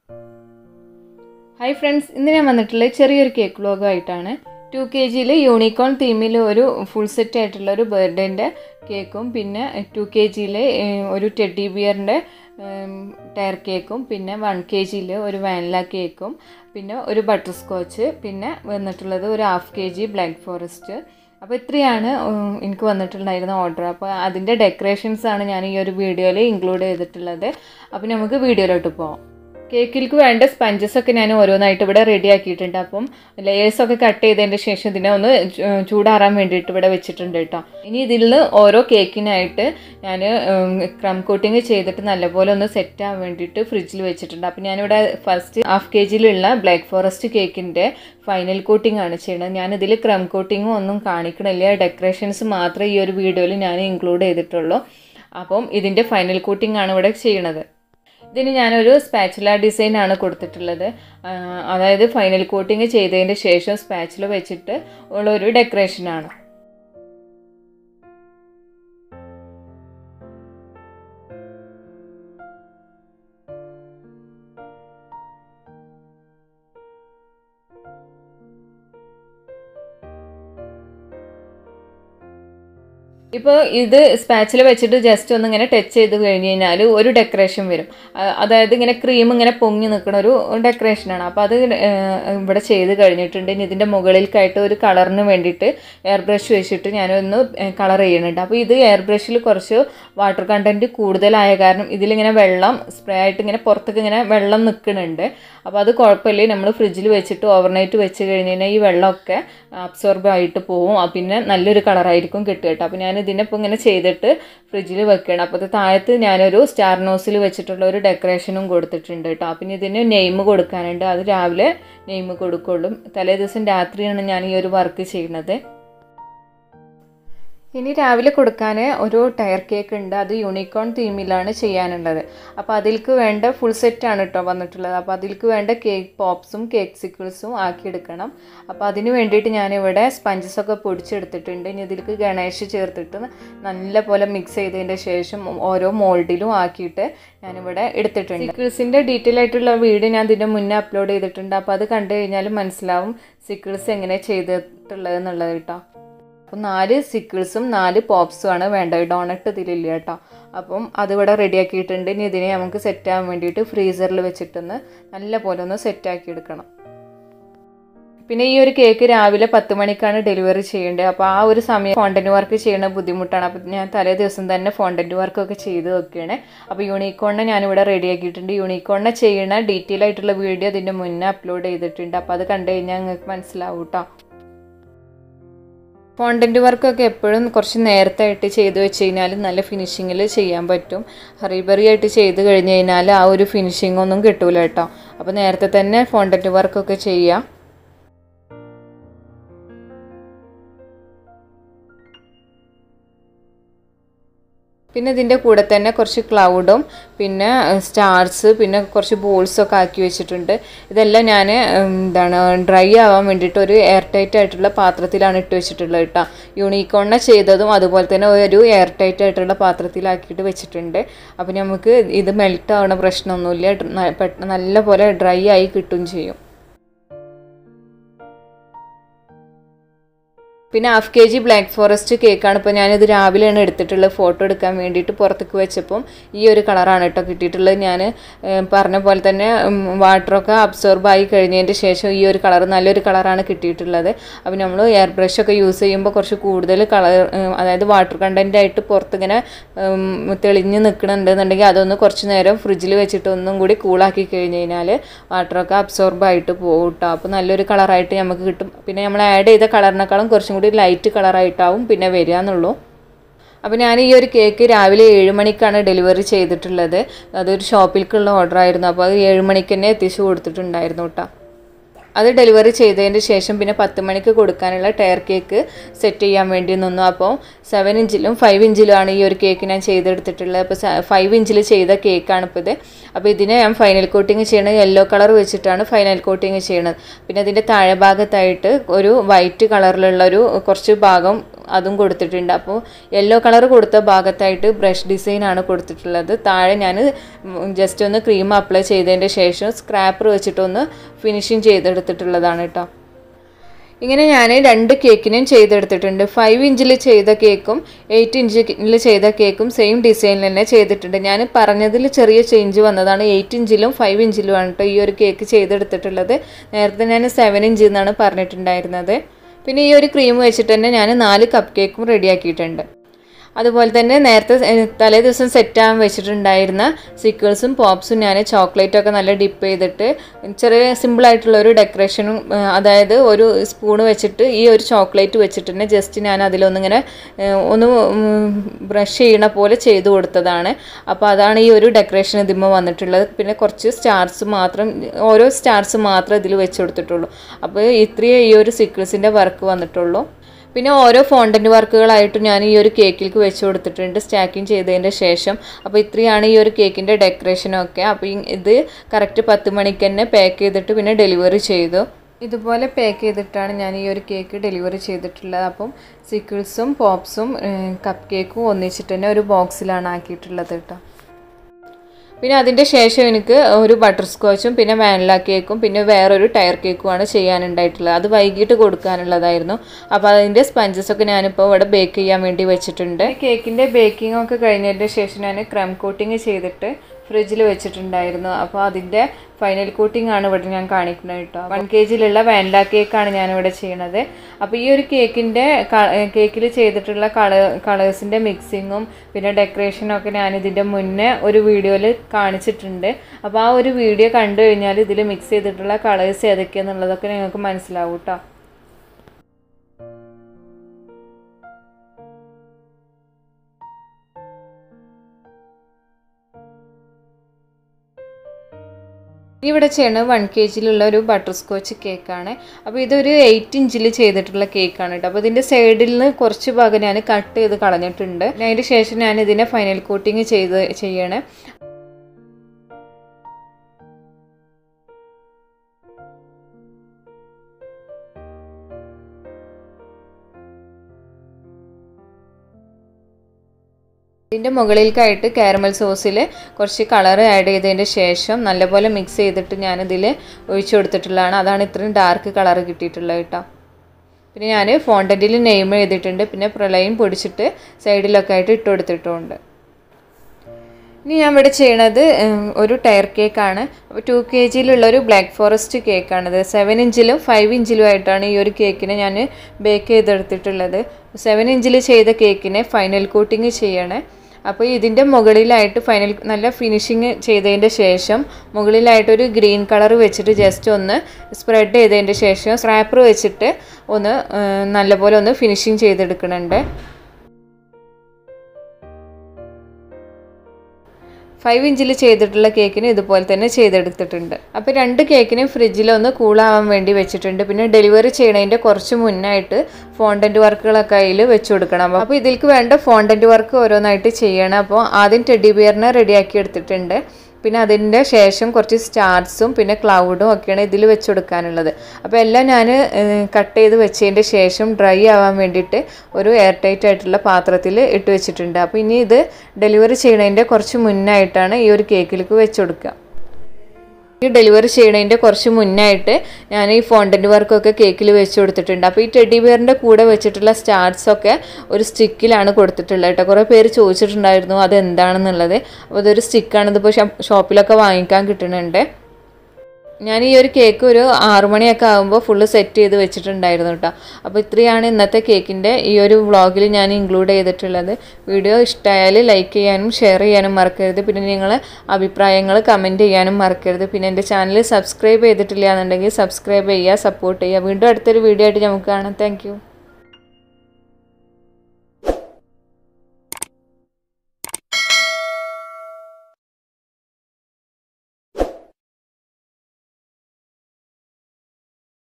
Hi friends, ഇന്ന് ഞാൻ വന്നിട്ടുള്ള ചെറിയൊരു കേക്ക് വ്ലോഗ് ആയിട്ടാണ്. 2 kg യൂണിക്കോൺ തീമിൽ ഒരു ഫുൾ സെറ്റ് ആയിട്ടുള്ള ഒരു ബർത്ത്ഡേന്റെ കേക്കും പിന്നെ 2 kg ഒരു ടെഡ്ഡി ബിയറിന്റെ ടയർ കേക്കും പിന്നെ 1 kg ഒരു വാനില കേക്കും പിന്നെ ഒരു ബട്ടർ സ്കോച്ച് പിന്നെ വന്നിട്ടുള്ളത് ഒരു 1/2 kg ബ്ലാക്ക് ഫോറസ്റ്റ്. അപ്പോൾ ഇത്രയാണ് എനിക്ക് വന്നിട്ടുണ്ടായിരുന്ന ഓർഡർ. അപ്പോൾ അതിൻ്റെ ഡെക്കറേഷൻസ് ആണ് ഞാൻ ഈ ഒരു വീഡിയോയിൽ ഇൻക്ലൂഡ് ചെയ്തിട്ടുള്ളത്. അപ്പോൾ നമുക്ക് വീഡിയോയിലോട്ട് പോകാം. കേക്കിലേക്ക് വേണ്ട സ്പഞ്ചസ് ഒക്കെ ഞാൻ ഓരോന്നായിട്ട് ഇവിടെ റെഡി ആക്കിയിട്ടുണ്ട്. അപ്പം ലെയേഴ്സൊക്കെ കട്ട് ചെയ്തതിൻ്റെ ശേഷം ഇതിനെ ഒന്ന് ചൂടാറാൻ വേണ്ടിയിട്ട് ഇവിടെ വെച്ചിട്ടുണ്ട് കേട്ടോ. ഇനി ഇതിൽ ഓരോ കേക്കിനായിട്ട് ഞാൻ ക്രം കോട്ടിങ് ചെയ്തിട്ട് നല്ലപോലെ ഒന്ന് സെറ്റ് ആവാൻ വേണ്ടിയിട്ട് ഫ്രിഡ്ജിൽ വെച്ചിട്ടുണ്ട്. അപ്പം ഞാനിവിടെ ഫസ്റ്റ് 1/2 kg ബ്ലാക്ക് ഫോറസ്റ്റ് കേക്കിൻ്റെ ഫൈനൽ കോട്ടിംഗ് ആണ് ചെയ്യുന്നത്. ഞാനിതിൽ ക്രം കോട്ടിങ്ങും ഒന്നും കാണിക്കണില്ല, ഡെക്കറേഷൻസ് മാത്രമേ ഈ ഒരു വീഡിയോയിൽ ഞാൻ ഇൻക്ലൂഡ് ചെയ്തിട്ടുള്ളൂ. അപ്പം ഇതിൻ്റെ ഫൈനൽ കോട്ടിംഗ് ആണ് ഇവിടെ ചെയ്യണത്. ഇതിന് ഞാനൊരു സ്പാച്ചുല ഡിസൈൻ ആണ് കൊടുത്തിട്ടുള്ളത്. അതായത് ഫൈനൽ കോട്ടിങ് ചെയ്തതിൻ്റെ ശേഷം സ്പാച്ചുല വെച്ചിട്ട് ഉള്ളൊരു ഡെക്കറേഷനാണ്. ഇപ്പോൾ ഇത് സ്പാച്ചിൽ വെച്ചിട്ട് ജസ്റ്റ് ഒന്ന് ഇങ്ങനെ ടച്ച് ചെയ്ത് കഴിഞ്ഞ് കഴിഞ്ഞാൽ ഒരു ഡെക്കറേഷൻ വരും. അതായത് ഇങ്ങനെ ക്രീം ഇങ്ങനെ പൊങ്ങി നിൽക്കുന്ന ഒരു ഡെക്കറേഷനാണ്. അപ്പോൾ അത് ഇവിടെ ചെയ്ത് കഴിഞ്ഞിട്ടുണ്ട്. ഇനി ഇതിൻ്റെ മുകളിലേക്കായിട്ട് ഒരു കളറിന് വേണ്ടിയിട്ട് എയർ ബ്രഷ് വെച്ചിട്ട് ഞാനൊന്ന് കളർ ചെയ്യുന്നുണ്ട്. അപ്പോൾ ഇത് എയർ ബ്രഷിൽ കുറച്ച് വാട്ടർ കണ്ടൻറ്റ് കൂടുതലായ കാരണം ഇതിലിങ്ങനെ വെള്ളം സ്പ്രേ ആയിട്ട് ഇങ്ങനെ പുറത്തേക്ക് ഇങ്ങനെ വെള്ളം നിൽക്കുന്നുണ്ട്. അപ്പോൾ അത് കുഴപ്പമില്ല, നമ്മൾ ഫ്രിഡ്ജിൽ വെച്ചിട്ട് ഓവർനൈറ്റ് വെച്ച് കഴിഞ്ഞ് കഴിഞ്ഞാൽ ഈ വെള്ളമൊക്കെ അബ്സോർബ് ആയിട്ട് പോവും. പിന്നെ നല്ലൊരു കളറായിരിക്കും കിട്ടുക കേട്ടോ. അപ്പോൾ ഞാൻ ഇതിനിപ്പോൾ ഇങ്ങനെ ചെയ്തിട്ട് ഫ്രിഡ്ജിൽ വെക്കണം. അപ്പോൾ അത് താഴത്ത് ഞാനൊരു സ്റ്റാർ നോസിൽ വെച്ചിട്ടുള്ള ഒരു ഡെക്കറേഷനും കൊടുത്തിട്ടുണ്ട് കേട്ടോ. പിന്നെ ഇതിന് നെയിം കൊടുക്കാനുണ്ട്. അത് രാവിലെ നെയിം കൊടുക്കുള്ളൂ. തലേ ദിവസം രാത്രിയാണ് ഞാൻ ഈ ഒരു വർക്ക് ചെയ്യുന്നത്. ഇനി രാവിലെ കൊടുക്കാൻ ഒരു ടയർ കേക്ക് ഉണ്ട്. അത് യൂണിക്കോൺ തീമിലാണ് ചെയ്യാനുള്ളത്. അപ്പോൾ അതിലേക്ക് വേണ്ട ഫുൾ സെറ്റാണ് കേട്ടോ വന്നിട്ടുള്ളത്. അപ്പോൾ അതിലേക്ക് വേണ്ട കേക്ക് പോപ്സും കേക്ക് സിക്കിൾസും ആക്കിയെടുക്കണം. അപ്പോൾ അതിന് വേണ്ടിയിട്ട് ഞാനിവിടെ സ്പഞ്ചസൊക്കെ പൊടിച്ചെടുത്തിട്ടുണ്ട്. ഇനി ഇതിലേക്ക് ഗണേഷ് ചേർത്തിട്ട് നല്ല പോലെ മിക്സ് ചെയ്തതിൻ്റെ ശേഷം ഓരോ മോൾഡിലും ആക്കിയിട്ട് ഞാനിവിടെ എടുത്തിട്ടുണ്ട്. സിക്കിൾസിൻ്റെ ഡീറ്റെയിൽ ആയിട്ടുള്ള വീഡിയോ ഞാൻ ഇതിൻ്റെ മുന്നേ അപ്ലോഡ് ചെയ്തിട്ടുണ്ട്. അപ്പോൾ അത് കണ്ടു കഴിഞ്ഞാൽ മനസ്സിലാവും സിക്കിൾസ് എങ്ങനെ ചെയ്തിട്ടുള്ളത് എന്നുള്ളത് കേട്ടോ. അപ്പം 4 സിക്കിൾസും 4 പോപ്സും ആണ് വേണ്ടത്. ഡോണട്ട് ഇതിലില്ല കേട്ടോ. അപ്പം അതിവിടെ റെഡിയാക്കിയിട്ടുണ്ട്. ഇനി ഇതിനെ നമുക്ക് സെറ്റാകാൻ വേണ്ടിയിട്ട് ഫ്രീസറിൽ വെച്ചിട്ടൊന്ന് നല്ല പോലെ ഒന്ന് സെറ്റാക്കി എടുക്കണം. പിന്നെ ഈ ഒരു കേക്ക് രാവിലെ 10 മണിക്കാണ് ഡെലിവറി ചെയ്യേണ്ടത്. അപ്പോൾ ആ ഒരു സമയം ഫോണ്ടൻറ്റ് വർക്ക് ചെയ്യണ ബുദ്ധിമുട്ടാണ്. അപ്പോൾ ഞാൻ തലേ ദിവസം തന്നെ ഫോണ്ടൻറ്റ് വർക്കൊക്കെ ചെയ്ത് വെക്കുകയാണ്. അപ്പോൾ യൂണിക്കോണിനെ ഞാനിവിടെ റെഡിയാക്കിയിട്ടുണ്ട്. യൂണിക്കോണിനെ ചെയ്യണ ഡീറ്റെയിൽ ആയിട്ടുള്ള വീഡിയോ ഇതിൻ്റെ മുന്നേ അപ്ലോഡ് ചെയ്തിട്ടുണ്ട്. അപ്പോൾ അത് കണ്ടു കഴിഞ്ഞാൽ നിങ്ങൾക്ക് മനസ്സിലാവും കേട്ടോ. ഫോണ്ടൻറ്റ് വർക്കൊക്കെ എപ്പോഴും കുറച്ച് നേരത്തെ ആയിട്ട് ചെയ്ത് വെച്ച് കഴിഞ്ഞാൽ നല്ല ഫിനിഷിങ്ങിൽ ചെയ്യാൻ പറ്റും. ഹറിബറി ആയിട്ട് ചെയ്ത് കഴിഞ്ഞ് കഴിഞ്ഞാൽ ആ ഒരു ഫിനിഷിംഗ് ഒന്നും കിട്ടൂല കേട്ടോ. അപ്പോൾ നേരത്തെ തന്നെ ഫോണ്ടൻറ്റ് വർക്കൊക്കെ ചെയ്യാം. പിന്നെ ഇതിൻ്റെ കൂടെ തന്നെ കുറച്ച് ക്ലൗഡും പിന്നെ സ്റ്റാർസ് പിന്നെ കുറച്ച് ബോൾസൊക്കെ ആക്കി വെച്ചിട്ടുണ്ട്. ഇതെല്ലാം ഞാൻ ഡ്രൈ ആവാൻ വേണ്ടിയിട്ട് ഒരു എയർ ടൈറ്റ് ആയിട്ടുള്ള പാത്രത്തിലാണ് ഇട്ട് വെച്ചിട്ടുള്ളത് കേട്ടോ. യൂണിക്കോണിനെ ചെയ്തതും അതുപോലെ തന്നെ ഒരു എയർ ടൈറ്റ് ആയിട്ടുള്ള പാത്രത്തിലാക്കിയിട്ട് വെച്ചിട്ടുണ്ട്. അപ്പോൾ നമുക്ക് ഇത് മെൽറ്റ് ആവുന്ന പ്രശ്നമൊന്നുമില്ല, നല്ല പോലെ ഡ്രൈ ആയി കിട്ടും ചെയ്യും. പിന്നെ 1/2 kg ബ്ലാക്ക് ഫോറസ്റ്റ് കേക്കാണ്. ഇപ്പോൾ ഞാനിത് രാവിലെയാണ് എടുത്തിട്ടുള്ളത് ഫോട്ടോ എടുക്കാൻ വേണ്ടിയിട്ട്. പുറത്തേക്ക് വെച്ചപ്പം ഈ ഒരു കളറാണ് കേട്ടോ കിട്ടിയിട്ടുള്ളത്. ഞാൻ പറഞ്ഞ പോലെ തന്നെ വാട്ടറൊക്കെ അബ്സോർബ് ആയി കഴിഞ്ഞതിൻ്റെ ശേഷം ഈ ഒരു കളർ നല്ലൊരു കളറാണ് കിട്ടിയിട്ടുള്ളത്. അപ്പോൾ നമ്മൾ എയർ ബ്രഷൊക്കെ യൂസ് ചെയ്യുമ്പോൾ കുറച്ച് കൂടുതൽ കളർ അതായത് വാട്ടർ കണ്ടൻ്റ് ആയിട്ട് പുറത്തിങ്ങനെ തെളിഞ്ഞ് നിൽക്കണമെന്നുണ്ടെങ്കിൽ അതൊന്ന് കുറച്ച് നേരം ഫ്രിഡ്ജിൽ വെച്ചിട്ട് ഒന്നും കൂടി കൂളാക്കി കഴിഞ്ഞ് കഴിഞ്ഞാൽ വാട്ടറൊക്കെ അബ്സോർബ് ആയിട്ട് പോകും കേട്ടോ. അപ്പോൾ നല്ലൊരു കളറായിട്ട് നമുക്ക് കിട്ടും. പിന്നെ നമ്മൾ ആഡ് ചെയ്ത കളറിനേക്കാളും കുറച്ചും കൂടി ലൈറ്റ് കളറായിട്ടാവും പിന്നെ വരിക എന്നുള്ളൂ. അപ്പോൾ ഞാൻ ഈ ഒരു കേക്ക് രാവിലെ 7 മണിക്കാണ് ഡെലിവറി ചെയ്തിട്ടുള്ളത്. അതൊരു ഷോപ്പിലേക്കുള്ള ഓർഡർ ആയിരുന്നു. അപ്പോൾ അത് 7 മണിക്ക് തന്നെ എത്തിച്ചു കൊടുത്തിട്ടുണ്ടായിരുന്നു കേട്ടോ. അത് ഡെലിവറി ചെയ്തതിൻ്റെ ശേഷം പിന്നെ 10 മണിക്ക് കൊടുക്കാനുള്ള ടയർ കേക്ക് സെറ്റ് ചെയ്യാൻ വേണ്ടി നിന്നു. അപ്പോൾ 7 ഇഞ്ചിലും 5 ഇഞ്ചിലുമാണ് ഈ ഒരു കേക്ക് ഞാൻ ചെയ്തെടുത്തിട്ടുള്ളത്. അപ്പോൾ 5 ഇഞ്ചിൽ ചെയ്ത കേക്കാണ് ഇപ്പോൾ ഇത്. അപ്പോൾ ഇതിനെ ഞാൻ ഫൈനൽ കോട്ടിങ് ചെയ്യണത് യെല്ലോ കളർ വെച്ചിട്ടാണ് ഫൈനൽ കോട്ടിങ് ചെയ്യണത്. പിന്നെ അതിൻ്റെ താഴെ ഭാഗത്തായിട്ട് ഒരു വൈറ്റ് കളറിലുള്ള ഒരു കുറച്ച് ഭാഗം അതും കൊടുത്തിട്ടുണ്ട്. അപ്പോൾ യെല്ലോ കളർ കൊടുത്ത ഭാഗത്തായിട്ട് ബ്രഷ് ഡിസൈനാണ് കൊടുത്തിട്ടുള്ളത്. താഴെ ഞാൻ ജസ്റ്റ് ഒന്ന് ക്രീം അപ്ലൈ ചെയ്തതിൻ്റെ ശേഷം സ്ക്രാപ്പർ വെച്ചിട്ടൊന്ന് ഫിനിഷിങ് ചെയ്തെടുത്തിട്ടുള്ളതാണ് കേട്ടോ. ഇങ്ങനെ ഞാൻ 2 കേക്കിനും ചെയ്തെടുത്തിട്ടുണ്ട്. 5 ഇഞ്ചിൽ ചെയ്ത കേക്കും 8 ഇഞ്ചിൽ ചെയ്ത കേക്കും സെയിം ഡിസൈനിൽ തന്നെ ചെയ്തിട്ടുണ്ട്. ഞാൻ പറഞ്ഞതിൽ ചെറിയ ചേഞ്ച് വന്നതാണ്. 8 ഇഞ്ചിലും 5 ഇഞ്ചിലുമാണ് കേട്ടോ ഈ ഒരു കേക്ക് ചെയ്തെടുത്തിട്ടുള്ളത്. നേരത്തെ ഞാൻ 7 ഇഞ്ച് എന്നാണ് പറഞ്ഞിട്ടുണ്ടായിരുന്നത്. പിന്നെ ഈ ഒരു ക്രീം വെച്ചിട്ട് തന്നെ ഞാൻ 4 കപ്പ് കേക്കും റെഡിയാക്കിയിട്ടുണ്ട്. അതുപോലെ തന്നെ നേരത്തെ തലേ ദിവസം സെറ്റാകാൻ വെച്ചിട്ടുണ്ടായിരുന്ന സിക്കിൾസും പോപ്സും ഞാൻ ചോക്ലേറ്റൊക്കെ നല്ല ഡിപ്പ് ചെയ്തിട്ട് ചെറിയ സിമ്പിളായിട്ടുള്ളൊരു ഡെക്കറേഷനും, അതായത് ഒരു സ്പൂണ് വെച്ചിട്ട് ഈ ഒരു ചോക്ലേറ്റ് വെച്ചിട്ട് തന്നെ ജസ്റ്റ് ഞാൻ അതിലൊന്നിങ്ങനെ ഒന്ന് ബ്രഷ് ചെയ്യണ പോലെ ചെയ്ത് കൊടുത്തതാണ്. അപ്പോൾ അതാണ് ഈ ഒരു ഡെക്കറേഷൻ ഇതിന്മേൽ വന്നിട്ടുള്ളത്. പിന്നെ കുറച്ച് സ്റ്റാർസ് മാത്രം, ഓരോ സ്റ്റാർസ് മാത്രം ഇതിൽ വെച്ച് കൊടുത്തിട്ടുള്ളൂ. അപ്പോൾ ഇത്രയേ ഈ ഒരു സിക്കിൾസിൻ്റെ വർക്ക് വന്നിട്ടുള്ളൂ. പിന്നെ ഓരോ ഫോണ്ടൻറ്റ് വർക്കുകളായിട്ട് ഞാൻ ഈ ഒരു കേക്കിലേക്ക് വെച്ച് കൊടുത്തിട്ടുണ്ട് സ്റ്റാക്കിങ് ചെയ്തതിൻ്റെ ശേഷം. അപ്പോൾ ഇത്രയാണ് ഈ ഒരു കേക്കിൻ്റെ ഡെക്കറേഷനൊക്കെ. അപ്പോൾ ഇത് കറക്റ്റ് 10 മണിക്ക് തന്നെ പാക്ക് ചെയ്തിട്ട് പിന്നെ ഡെലിവറി ചെയ്തു. ഇതുപോലെ പാക്ക് ചെയ്തിട്ടാണ് ഞാൻ ഈ ഒരു കേക്ക് ഡെലിവറി ചെയ്തിട്ടുള്ളത്. അപ്പം സിക്കിൾസും പോപ്സും കപ്പ് കേക്കും ഒന്നിച്ചിട്ട് തന്നെ ഒരു ബോക്സിലാണ് ആക്കിയിട്ടുള്ളത് കേട്ടോ. പിന്നെ അതിൻ്റെ ശേഷം എനിക്ക് ഒരു ബട്ടർ സ്കോച്ചും പിന്നെ വാനില കേക്കും പിന്നെ വേറൊരു ടയർ കേക്കുമാണ് ചെയ്യാനുണ്ടായിട്ടുള്ളത്. അത് വൈകിട്ട് കൊടുക്കാനുള്ളതായിരുന്നു. അപ്പോൾ അതിൻ്റെ സ്പഞ്ചസൊക്കെ ഞാനിപ്പോൾ ഇവിടെ ബേക്ക് ചെയ്യാൻ വേണ്ടി വെച്ചിട്ടുണ്ട്. കേക്കിൻ്റെ ബേക്കിംഗ് ഒക്കെ കഴിഞ്ഞതിൻ്റെ ശേഷം ഞാൻ ക്രം കോട്ടിങ് ചെയ്തിട്ട് ഫ്രിഡ്ജിൽ വെച്ചിട്ടുണ്ടായിരുന്നു. അപ്പോൾ അതിൻ്റെ ഫൈനൽ കോട്ടിംഗ് ആണ് ഇവിടെ ഞാൻ കാണിക്കുന്നത് കേട്ടോ. 1 kgയിലുള്ള വാനില കേക്കാണ് ഞാനിവിടെ ചെയ്യണത്. അപ്പോൾ ഈ ഒരു കേക്കിൽ ചെയ്തിട്ടുള്ള കളേഴ്സിൻ്റെ മിക്സിങ്ങും പിന്നെ ഡെക്കറേഷനൊക്കെ ഞാനിതിൻ്റെ മുന്നേ ഒരു വീഡിയോയിൽ കാണിച്ചിട്ടുണ്ട്. അപ്പോൾ ആ ഒരു വീഡിയോ കണ്ടു കഴിഞ്ഞാൽ ഇതിൽ മിക്സ് ചെയ്തിട്ടുള്ള കളേഴ്സ് ഏതൊക്കെയാണെന്നുള്ളതൊക്കെ നിങ്ങൾക്ക് മനസ്സിലാവും കേട്ടോ. ഇവിടെ ചെയ്യുന്നത് 1 kgയിലുള്ള ഒരു ബട്ടർ സ്കോച്ച് കേക്കാണ്. അപ്പോൾ ഇതൊരു 8 ഇഞ്ചിൽ ചെയ്തിട്ടുള്ള കേക്കാണ് കേട്ടോ. അപ്പോൾ ഇതിൻ്റെ സൈഡിൽ നിന്ന് കുറച്ച് ഭാഗം ഞാൻ കട്ട് ചെയ്ത് കളഞ്ഞിട്ടുണ്ട്. അതിന് ശേഷം ഞാൻ ഇതിനെ ഫൈനൽ കോട്ടിങ് ചെയ്യണേ. ഇതിൻ്റെ മുകളിലേക്കായിട്ട് കാരമൽ സോസിൽ കുറച്ച് കളർ ആഡ് ചെയ്തതിൻ്റെ ശേഷം നല്ലപോലെ മിക്സ് ചെയ്തിട്ട് ഞാനിതിൽ ഒഴിച്ചു കൊടുത്തിട്ടുള്ളതാണ്. അതാണ് ഇത്രയും ഡാർക്ക് കളർ കിട്ടിയിട്ടുള്ളത് കേട്ടോ. പിന്നെ ഞാൻ ഫോണ്ടൻറ്റിൽ നെയിം ചെയ്തിട്ടുണ്ട്. പിന്നെ പ്രളയം പൊടിച്ചിട്ട് സൈഡിലൊക്കെ ആയിട്ട് ഇട്ട് കൊടുത്തിട്ടുണ്ട്. ഇനി ഞാൻ ഇവിടെ ചെയ്യണത് ഒരു ടയർ കേക്കാണ്. അപ്പോൾ 2 kgയിലുള്ളൊരു ബ്ലാക്ക് ഫോറസ്റ്റ് കേക്കാണിത്. 7 ഇഞ്ചിലും 5 ഇഞ്ചിലും ആയിട്ടാണ് ഈ ഒരു കേക്കിനെ ഞാൻ ബേക്ക് ചെയ്തെടുത്തിട്ടുള്ളത്. 7 ഇഞ്ചിൽ ചെയ്ത കേക്കിനെ ഫൈനൽ കോട്ടിങ് ചെയ്യണേ. അപ്പോൾ ഇതിൻ്റെ മുകളിലായിട്ട് നല്ല ഫിനിഷിങ് ചെയ്തതിൻ്റെ ശേഷം മുകളിലായിട്ടൊരു ഗ്രീൻ കളർ വെച്ചിട്ട് ജസ്റ്റ് ഒന്ന് സ്പ്രെഡ് ചെയ്തതിൻ്റെ ശേഷം സ്ക്രാപ്പർ വെച്ചിട്ട് ഒന്ന് നല്ലപോലെ ഒന്ന് ഫിനിഷിങ് ചെയ്തെടുക്കുന്നുണ്ട്. 5 ഇഞ്ചിൽ ചെയ്തിട്ടുള്ള കേക്കിന് ഇതുപോലെ തന്നെ ചെയ്തെടുത്തിട്ടുണ്ട്. അപ്പോൾ 2 കേക്കിനും ഫ്രിഡ്ജിലൊന്ന് കൂളാവാൻ വേണ്ടി വെച്ചിട്ടുണ്ട്. പിന്നെ ഡെലിവറി ചെയ്യണതിൻ്റെ കുറച്ച് മുന്നായിട്ട് ഫോണ്ടൻറ്റ് വർക്കുകളൊക്കെ അതിൽ വെച്ച് കൊടുക്കണം. അപ്പോൾ ഇതിലേക്ക് വേണ്ട ഫോണ്ടൻറ്റ് വർക്ക് ഓരോന്നായിട്ട് ചെയ്യണം. അപ്പോൾ ആദ്യം ടെഡി ബിയറിനെ റെഡിയാക്കി എടുത്തിട്ടുണ്ട്. പിന്നെ അതിൻ്റെ ശേഷം കുറച്ച് സ്റ്റാർസും പിന്നെ ക്ലൗഡും ഒക്കെയാണ് ഇതിൽ വെച്ച് കൊടുക്കാനുള്ളത്. അപ്പോൾ എല്ലാം ഞാൻ കട്ട് ചെയ്ത് വെച്ചതിൻ്റെ ശേഷം ഡ്രൈ ആവാൻ വേണ്ടിയിട്ട് ഒരു എയർ ടൈറ്റ് ആയിട്ടുള്ള പാത്രത്തിൽ ഇട്ട് വെച്ചിട്ടുണ്ട്. അപ്പോൾ ഇനി ഇത് ഡെലിവറി ചെയ്യണതിൻ്റെ കുറച്ച് മുന്നായിട്ടാണ് ഈ ഒരു കേക്കിലേക്ക് വെച്ച് കൊടുക്കുക. ഈ ഡെലിവറി ചെയ്യണതിൻ്റെ കുറച്ച് മുന്നായിട്ട് ഞാൻ ഈ ഫോണ്ടൻറ്റ് വർക്കൊക്കെ കേക്കിൽ വെച്ച് കൊടുത്തിട്ടുണ്ട്. അപ്പോൾ ഈ ടെഡി ബിയറിൻ്റെ കൂടെ വെച്ചിട്ടുള്ള സ്റ്റാർസൊക്കെ ഒരു സ്റ്റിക്കിലാണ് കൊടുത്തിട്ടുള്ളത് കേട്ടോ. കുറേ പേര് ചോദിച്ചിട്ടുണ്ടായിരുന്നു അതെന്താണെന്നുള്ളത്. അപ്പോൾ അതൊരു സ്റ്റിക്കാണ്. ഇതിപ്പോൾ ഷോപ്പിലൊക്കെ വാങ്ങിക്കാൻ കിട്ടുന്നുണ്ട്. ഞാൻ ഈ ഒരു കേക്ക് ഒരു 6 മണിയൊക്കെ ആകുമ്പോൾ ഫുള്ള് സെറ്റ് ചെയ്ത് വെച്ചിട്ടുണ്ടായിരുന്നു കേട്ടോ. അപ്പോൾ ഇത്രയാണ് ഇന്നത്തെ കേക്കിൻ്റെ ഈ ഒരു വ്ളോഗിൽ ഞാൻ ഇൻക്ലൂഡ് ചെയ്തിട്ടുള്ളത്. വീഡിയോ ഇഷ്ടമായാൽ ലൈക്ക് ചെയ്യാനും ഷെയർ ചെയ്യാനും മറക്കരുത്. പിന്നെ നിങ്ങൾ അഭിപ്രായങ്ങൾ കമൻറ്റ് ചെയ്യാനും മറക്കരുത്. പിന്നെ എൻ്റെ ചാനൽ സബ്സ്ക്രൈബ് ചെയ്തിട്ടില്ല എന്നുണ്ടെങ്കിൽ സബ്സ്ക്രൈബ് ചെയ്യുക, സപ്പോർട്ട് ചെയ്യുക. വീണ്ടും അടുത്തൊരു വീഡിയോ ആയിട്ട് നമുക്ക് കാണാം. താങ്ക്